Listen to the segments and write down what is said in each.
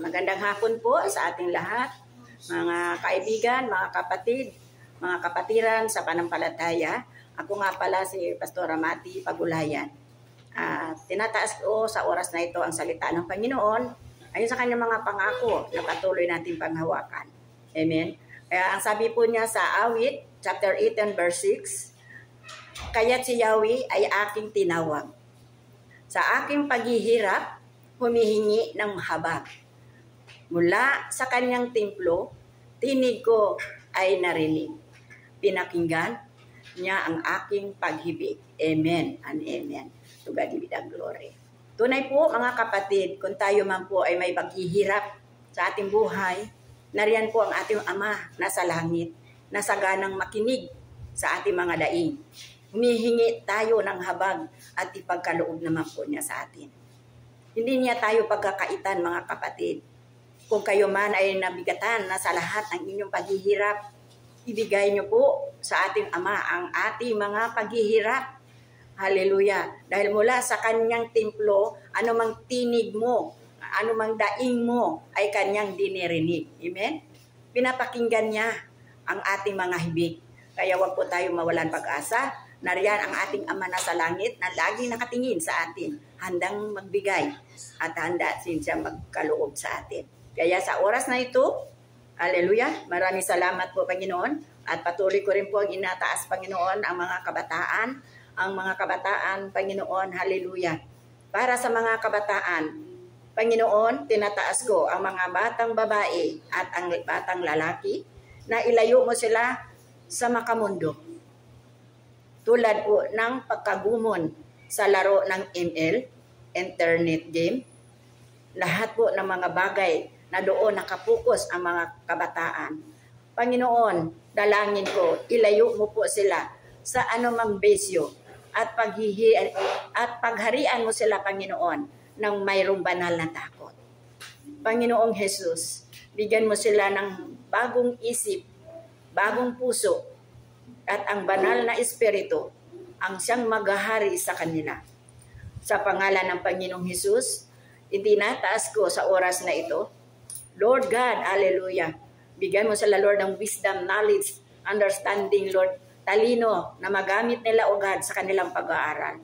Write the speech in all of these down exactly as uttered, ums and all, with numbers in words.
Magandang hapon po sa ating lahat, mga kaibigan, mga kapatid, mga kapatiran sa panampalataya. Ako nga pala si Pastora Mati Pagulayan. Uh, tinataas ko sa oras na ito ang salita ng Panginoon ayon sa kanyang mga pangako na patuloy natin panghawakan. Amen. Kaya ang sabi po niya sa Awit, chapter eight and verse six, kaya't si Yahweh ay aking tinawag. Sa aking paghihirap, humihingi ng habag. Mula sa kanyang templo, tinig ko ay narinig. Pinakinggan niya ang aking paghibig. Amen and amen. To God be the glory. Tunay po mga kapatid, kung tayo man po ay may paghihirap sa ating buhay, nariyan po ang ating Ama na sa langit, na saganang makinig sa ating mga daing. Humihingi tayo ng habag at ipagkaloob naman po niya sa atin. Hindi niya tayo pagkakaitan mga kapatid. Kung kayo man ay nabigatan na sa lahat ng inyong paghihirap, ibigay niyo po sa ating Ama ang ating mga paghihirap. Hallelujah. Dahil mula sa kanyang templo, anumang tinig mo, anumang daing mo, ay kanyang dinirinig. Amen? Pinapakinggan niya ang ating mga hibig. Kaya wag po tayo mawalan pag-asa. Nariyan ang ating Ama na sa langit na laging nakatingin sa atin, handang magbigay at handa sin siya magkaloob sa atin. Kaya sa oras na ito, hallelujah, maraming salamat po Panginoon at patuloy ko rin po ang inataas Panginoon ang mga kabataan, ang mga kabataan Panginoon, hallelujah. Para sa mga kabataan, Panginoon, tinataas ko ang mga batang babae at ang batang lalaki na ilayo mo sila sa makamundo. Tulad po ng pagkagumon sa laro ng M L, internet game, lahat po ng mga bagay na doon nakapokus ang mga kabataan. Panginoon, dalangin ko, ilayo mo po sila sa anumang besyo at, paghihi, at pagharian mo sila, Panginoon, ng mayroong banal na takot. Panginoong Jesus, bigyan mo sila ng bagong isip, bagong puso, at ang banal na espiritu ang siyang maghahari sa kanila. Sa pangalan ng Panginoong Jesus, itinataas ko sa oras na ito, Lord God, hallelujah. Bigyan mo sila, Lord, ng wisdom, knowledge, understanding, Lord, talino na magamit nila, O God, sa kanilang pag-aaral.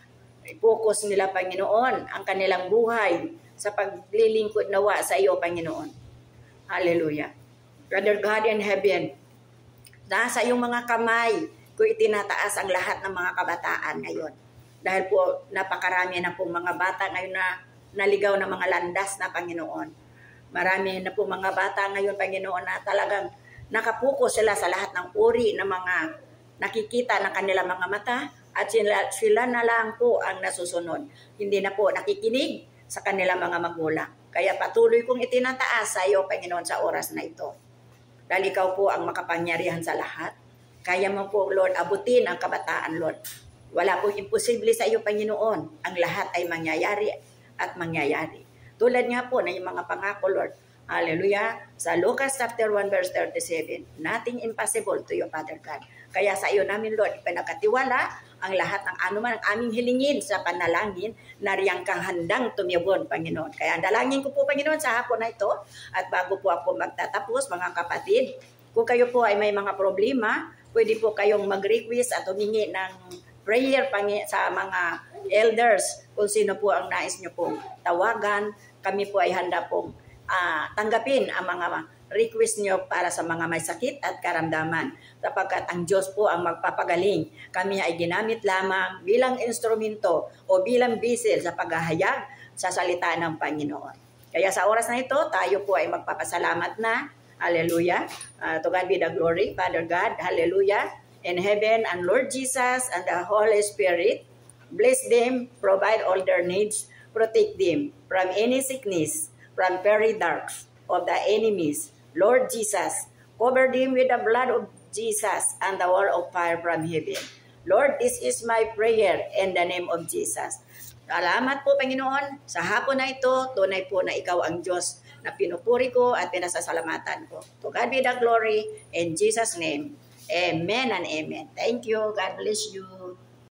I-focus nila, Panginoon, ang kanilang buhay sa paglilingkod nawa sa iyo, Panginoon. Hallelujah. Brother God in heaven, nasa iyong mga kamay ko itinataas ang lahat ng mga kabataan ngayon. Dahil po napakarami na pong mga bata ngayon na naligaw ng mga landas na Panginoon. Marami na po mga bata ngayon, Panginoon, na talagang nakapokus sila sa lahat ng uri ng mga nakikita ng kanilang mga mata at sila, sila na lang po ang nasusunod. Hindi na po nakikinig sa kanilang mga magulang. Kaya patuloy kong itinataas sa iyo, Panginoon, sa oras na ito. Dahil ikaw po ang makapangyarihan sa lahat. Kaya mo po, Lord, abutin ang kabataan, Lord. Wala po imposible sa iyo, Panginoon. Ang lahat ay mangyayari at mangyayari. Tulad nga po na yung mga pangako, Lord. Hallelujah. Sa Lucas chapter one verse thirty-seven, nothing impossible to you, Father God. Kaya sa iyo namin, Lord, ipinagkatiwala ang lahat ng anuman ang aming hilingin sa panalangin na riyang kang handang tumibon, Panginoon. Kaya dalangin ko po, Panginoon, sa hapon na ito. At bago po ako magtatapos, mga kapatid, kung kayo po ay may mga problema, pwede po kayong mag-request at humingi ng prayer sa mga elders kung sino po ang nais nyo pong tawagan. Kami po ay handa pong uh, tanggapin ang mga request nyo para sa mga may sakit at karamdaman. Sapagkat ang Diyos po ang magpapagaling. Kami ay ginamit lamang bilang instrumento o bilang bisel sa paghahayag sa salita ng Panginoon. Kaya sa oras na ito, tayo po ay magpapasalamat na. Hallelujah. Uh, to God be the glory, Father God. Hallelujah. In heaven and Lord Jesus and the Holy Spirit, bless them, provide all their needs, protect them from any sickness, from very darks of the enemies. Lord Jesus, cover them with the blood of Jesus and the wall of fire from heaven. Lord, this is my prayer in the name of Jesus. Salamat po, Panginoon. Sa hapon na ito, tunay po na ikaw ang Diyos na pinupuri ko at pinasasalamatan ko. To God be the glory in Jesus' name. Amen and amen. Thank you. God bless you.